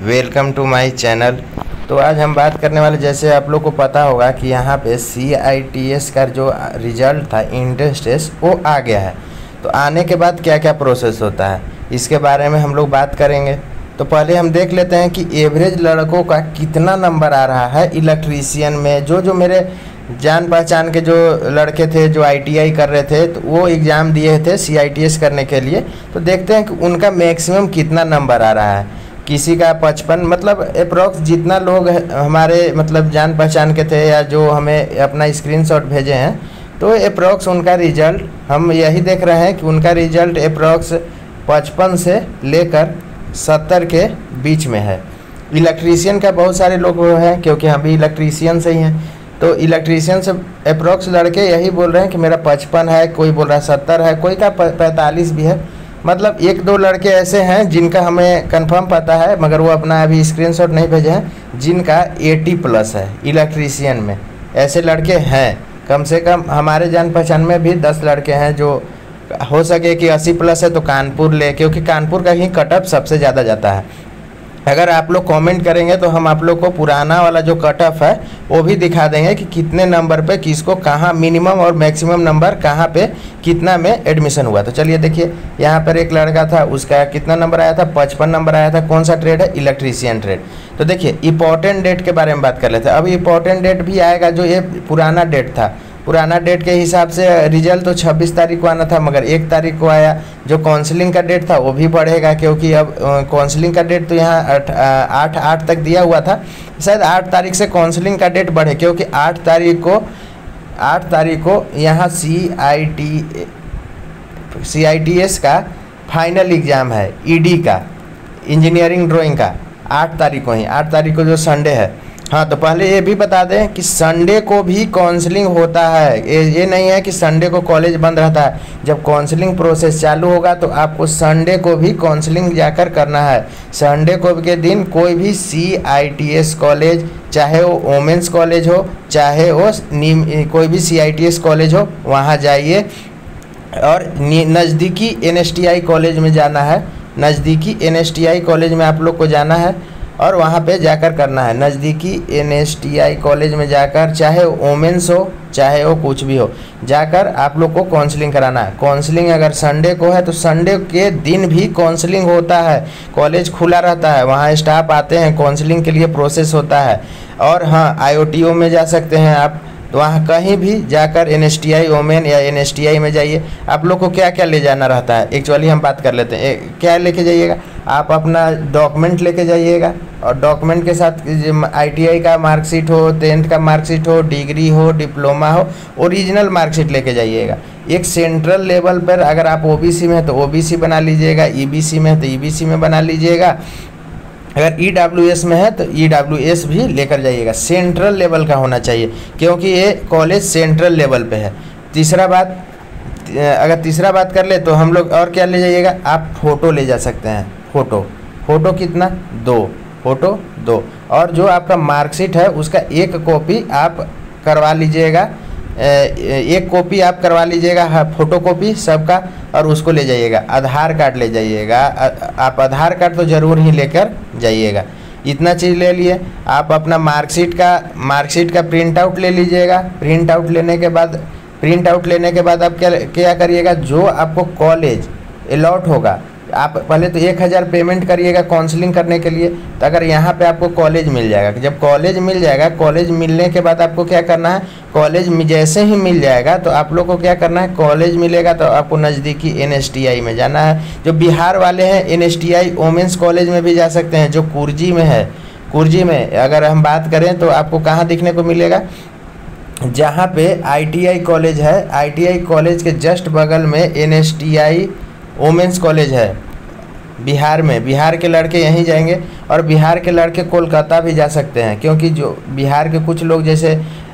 Welcome to my channel. तो आज हम बात करने वाले, जैसे आप लोग को पता होगा कि यहाँ पे CITS का जो रिज़ल्ट था इंट्रेंस टेस्ट वो आ गया है। तो आने के बाद क्या क्या प्रोसेस होता है इसके बारे में हम लोग बात करेंगे। तो पहले हम देख लेते हैं कि एवरेज लड़कों का कितना नंबर आ रहा है इलेक्ट्रीशियन में। जो मेरे जान पहचान के जो लड़के थे जो ITI कर रहे थे, तो वो एग्ज़ाम दिए थे CITS करने के लिए। तो देखते हैं कि उनका मैक्सिमम कितना नंबर आ रहा है। किसी का 55, मतलब अप्रॉक्स जितना लोग हमारे मतलब जान पहचान के थे या जो हमें अपना स्क्रीनशॉट भेजे हैं, तो अप्रॉक्स उनका रिज़ल्ट हम यही देख रहे हैं कि उनका रिज़ल्ट अप्रॉक्स 55 से लेकर 70 के बीच में है। इलेक्ट्रीशियन का बहुत सारे लोग हैं, क्योंकि हम भी इलेक्ट्रीशियन से ही हैं। तो इलेक्ट्रीशियन से अप्रॉक्स लड़के यही बोल रहे हैं कि मेरा 55 है, कोई बोल रहा है 70 है, कोई का 45 भी है। मतलब एक दो लड़के ऐसे हैं जिनका हमें कंफर्म पता है, मगर वो अपना अभी स्क्रीनशॉट नहीं भेजे हैं, जिनका 80+ है इलेक्ट्रीशियन में। ऐसे लड़के हैं, कम से कम हमारे जान पहचान में भी 10 लड़के हैं जो हो सके कि 80+ है तो कानपुर ले, क्योंकि कानपुर का ही कटअप सबसे ज़्यादा जाता है। अगर आप लोग कमेंट करेंगे तो हम आप लोग को पुराना वाला जो कटअप है वो भी दिखा देंगे कि कितने नंबर पे किसको कहाँ मिनिमम और मैक्सिमम नंबर कहाँ पे कितना में एडमिशन हुआ। तो चलिए देखिए, यहाँ पर एक लड़का था, उसका कितना नंबर आया था, 55 नंबर आया था। कौन सा ट्रेड है? Electrician trade. तो देखिए इंपॉर्टेंट डेट के बारे में बात कर लेते हैं। अब इंपॉर्टेंट डेट भी आएगा, जो ये पुराना डेट था। पुराना डेट के हिसाब से रिजल्ट तो 26 तारीख को आना था, मगर 1 तारीख को आया। जो काउंसलिंग का डेट था वो भी बढ़ेगा, क्योंकि अब काउंसलिंग का डेट तो यहाँ 8 तक दिया हुआ था, शायद 8 तारीख से काउंसलिंग का डेट बढ़े, क्योंकि 8 तारीख को यहाँ CITS का फाइनल एग्ज़ाम है, ED का, इंजीनियरिंग ड्राइंग का 8 तारीख को ही, 8 तारीख को जो संडे है। हाँ, तो पहले ये भी बता दें कि संडे को भी काउंसलिंग होता है। ये नहीं है कि संडे को कॉलेज बंद रहता है। जब काउंसलिंग प्रोसेस चालू होगा तो आपको संडे को भी काउंसलिंग जाकर करना है। संडे को के दिन कोई भी CITS कॉलेज, चाहे वो वोमेंस कॉलेज हो, चाहे वो कोई भी CITS कॉलेज हो, वहाँ जाइए। और नज़दीकी NSTI कॉलेज में जाना है। नज़दीकी NSTI कॉलेज में आप लोग को जाना है और वहाँ पे जाकर करना है। नज़दीकी NSTI कॉलेज में जाकर, चाहे वोमेंस हो चाहे वो कुछ भी हो, जाकर आप लोग को काउंसलिंग कराना है। काउंसलिंग अगर संडे को है तो संडे के दिन भी काउंसलिंग होता है। कॉलेज खुला रहता है, वहाँ स्टाफ आते हैं, काउंसलिंग के लिए प्रोसेस होता है। और हाँ, IOTO में जा सकते हैं आप, तो वहाँ कहीं भी जाकर NSTI वोमेन या NSTI में जाइए। आप लोग को क्या क्या ले जाना रहता है एक्चुअली हम बात कर लेते हैं। क्या लेके जाइएगा? आप अपना डॉक्यूमेंट लेके जाइएगा, और डॉक्यूमेंट के साथ ITI का मार्कशीट हो, 10th का मार्कशीट हो, डिग्री हो, डिप्लोमा हो, ओरिजिनल मार्कशीट लेके जाइएगा। एक सेंट्रल लेवल पर अगर आप OBC में है तो OBC बना लीजिएगा, EBC में है तो EBC में बना लीजिएगा। अगर EWS में है तो EWS भी लेकर जाइएगा। सेंट्रल लेवल का होना चाहिए, क्योंकि ये कॉलेज सेंट्रल लेवल पे है। अगर तीसरा बात कर ले तो हम लोग और क्या ले जाइएगा? आप फ़ोटो ले जा सकते हैं। फ़ोटो कितना? 2 फ़ोटो 2। और जो आपका मार्कशीट है उसका 1 कॉपी आप करवा लीजिएगा। 1 कॉपी आप करवा लीजिएगा, फ़ोटो कॉपी सबका, और उसको ले जाइएगा। आधार कार्ड ले जाइएगा। आप आधार कार्ड तो ज़रूर ही लेकर जाइएगा। इतना चीज़ ले लिए। आप अपना मार्कशीट का प्रिंट आउट ले लीजिएगा। प्रिंट आउट लेने के बाद आप क्या करिएगा? जो आपको कॉलेज अलॉट होगा, आप पहले तो 1000 पेमेंट करिएगा काउंसलिंग करने के लिए। तो अगर यहाँ पे आपको कॉलेज मिल जाएगा, जब कॉलेज मिल जाएगा, कॉलेज मिलने के बाद आपको क्या करना है? कॉलेज में जैसे ही मिल जाएगा तो आप लोग को क्या करना है? कॉलेज मिलेगा तो आपको नज़दीकी NSTI में जाना है। जो बिहार वाले हैं NSTI वोमेंस कॉलेज में भी जा सकते हैं, जो कुर्जी में है। कुर्जी में अगर हम बात करें तो आपको कहाँ दिखने को मिलेगा? जहाँ पे ITI कॉलेज है, ITI कॉलेज के जस्ट बगल में NSTI वोमेंस कॉलेज है बिहार में। बिहार के लड़के यहीं जाएंगे, और बिहार के लड़के कोलकाता भी जा सकते हैं, क्योंकि जो बिहार के कुछ लोग जैसे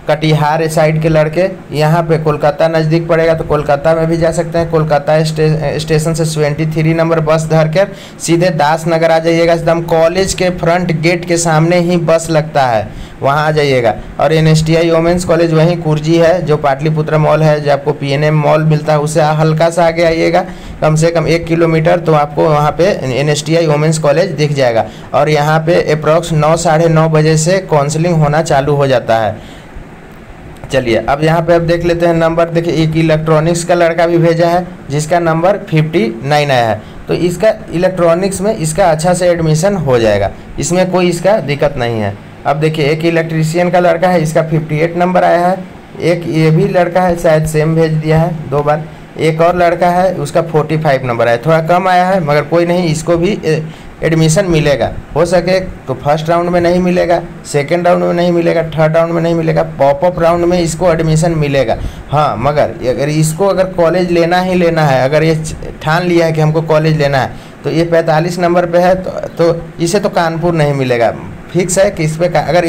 कटिहार साइड के लड़के यहाँ पे कोलकाता नज़दीक पड़ेगा तो कोलकाता में भी जा सकते हैं। कोलकाता स्टेशन से 23 नंबर बस धरकर सीधे दास नगर आ जाइएगा। एकदम कॉलेज के फ्रंट गेट के सामने ही बस लगता है, वहाँ आ जाइएगा। और NSTI वोमेंस कॉलेज वहीं कुर्जी है, जो पाटलिपुत्र मॉल है, जो आपको PNM मॉल मिलता है, उससे हल्का सा आगे आइएगा, कम से कम 1 किलोमीटर, तो आपको वहाँ पे NSTI वोमेंस कॉलेज दिख जाएगा। और यहाँ पे अप्रॉक्स 9 साढ़े 9 बजे से काउंसलिंग होना चालू हो जाता है। चलिए अब यहाँ पे अब देख लेते हैं नंबर। देखिए एक इलेक्ट्रॉनिक्स का लड़का भी भेजा है जिसका नंबर 59 आया है, तो इसका इलेक्ट्रॉनिक्स में इसका अच्छा से एडमिशन हो जाएगा, इसमें कोई इसका दिक्कत नहीं है। अब देखिए एक इलेक्ट्रीशियन का लड़का है, इसका 58 नंबर आया है। एक ये भी लड़का है, शायद सेम भेज दिया है 2 बार। एक और लड़का है, उसका 45 नंबर आया, थोड़ा कम आया है, मगर कोई नहीं, इसको भी एडमिशन मिलेगा। हो सके तो फर्स्ट राउंड में नहीं मिलेगा, सेकंड राउंड में नहीं मिलेगा, थर्ड राउंड में नहीं मिलेगा, पॉपअप राउंड में इसको एडमिशन मिलेगा। हाँ, मगर अगर इसको अगर कॉलेज लेना ही लेना है, अगर ये ठान लिया है कि हमको कॉलेज लेना है, तो ये 45 नंबर पे है, तो इसे तो कानपुर नहीं मिलेगा, फिक्स है कि इस पर अगर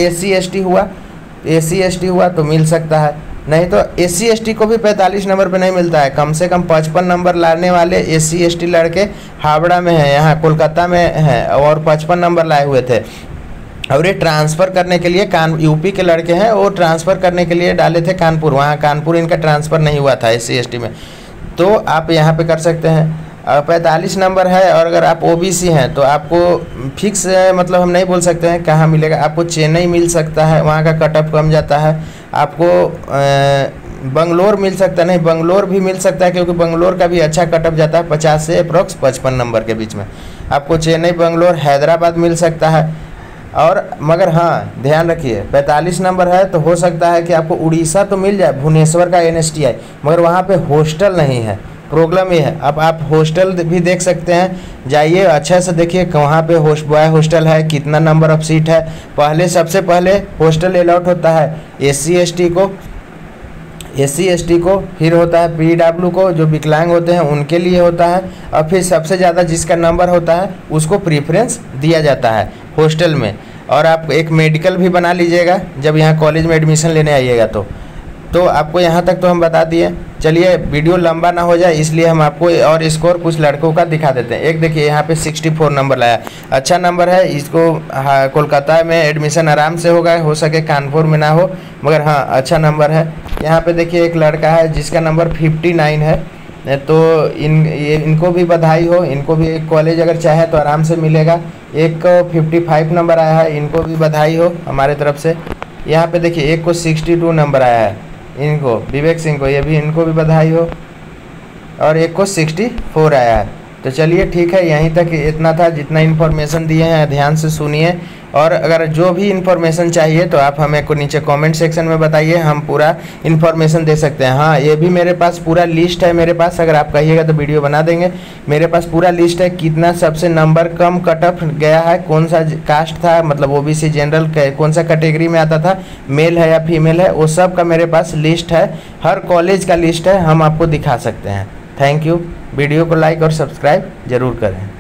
SC ST हुआ तो मिल सकता है, नहीं तो SC ST को भी 45 नंबर पे नहीं मिलता है। कम से कम 55 नंबर लाने वाले SC ST लड़के हावड़ा में हैं, यहाँ कोलकाता में हैं, और 55 नंबर लाए हुए थे। और ये ट्रांसफ़र करने के लिए यूपी के लड़के हैं, वो ट्रांसफ़र करने के लिए डाले थे कानपुर, वहाँ कानपुर इनका ट्रांसफ़र नहीं हुआ था SC ST में, तो आप यहाँ पे कर सकते हैं। 45 नंबर है, और अगर आप OBC हैं तो आपको फिक्स मतलब हम नहीं बोल सकते हैं कहाँ मिलेगा। आपको चेन्नई मिल सकता है, वहाँ का कट ऑफ कम जाता है। आपको बंगलोर मिल सकता है, नहीं बंगलोर भी मिल सकता है, क्योंकि बंगलोर का भी अच्छा कट ऑफ जाता है 50 से अप्रॉक्स 55 नंबर के बीच में। आपको चेन्नई, बंगलोर, हैदराबाद मिल सकता है। और मगर हाँ ध्यान रखिए 45 नंबर है तो हो सकता है कि आपको उड़ीसा तो मिल जाए, भुवनेश्वर का NSTI, मगर वहाँ पे हॉस्टल नहीं है, प्रॉब्लम ये है। अब आप हॉस्टल भी देख सकते हैं, जाइए अच्छा से देखिए कहाँ पे बॉय हॉस्टल है, कितना नंबर ऑफ सीट है। पहले सबसे पहले हॉस्टल अलॉट होता है SC ST को, फिर होता है PW को, जो विकलांग होते हैं उनके लिए होता है, और फिर सबसे ज़्यादा जिसका नंबर होता है उसको प्रीफरेंस दिया जाता है हॉस्टल में। और आप एक मेडिकल भी बना लीजिएगा जब यहाँ कॉलेज में एडमिशन लेने आइएगा तो आपको यहाँ तक तो हम बता दिए। चलिए वीडियो लंबा ना हो जाए इसलिए हम आपको और स्कोर कुछ लड़कों का दिखा देते हैं। एक देखिए यहाँ पे 64 नंबर लाया, अच्छा नंबर है, इसको कोलकाता में एडमिशन आराम से होगा, हो सके कानपुर में ना हो, मगर हाँ अच्छा नंबर है। यहाँ पे देखिए एक लड़का है जिसका नंबर 59 है, तो इनको भी बधाई हो, इनको भी एक कॉलेज अगर चाहे तो आराम से मिलेगा। एक को 55 नंबर आया है, इनको भी बधाई हो हमारे तरफ से। यहाँ पे देखिए एक को 62 नंबर आया है, इनको विवेक सिंह को, ये भी इनको भी बधाई हो। और एक को 64 आया है। तो चलिए ठीक है, यहीं तक इतना था, जितना इन्फॉर्मेशन दिए हैं ध्यान से सुनिए। और अगर जो भी इन्फॉर्मेशन चाहिए तो आप हमें को नीचे कमेंट सेक्शन में बताइए, हम पूरा इन्फॉर्मेशन दे सकते हैं। हाँ, ये भी मेरे पास पूरा लिस्ट है मेरे पास, अगर आप कहिएगा तो वीडियो बना देंगे। मेरे पास पूरा लिस्ट है, कितना सबसे नंबर कम कट ऑफ गया है, कौन सा कास्ट था, मतलब OBC जनरल कौन सा कैटेगरी में आता था, मेल है या फीमेल है, वो सब का मेरे पास लिस्ट है, हर कॉलेज का लिस्ट है, हम आपको दिखा सकते हैं। Thank you. वीडियो को लाइक और सब्सक्राइब जरूर करें।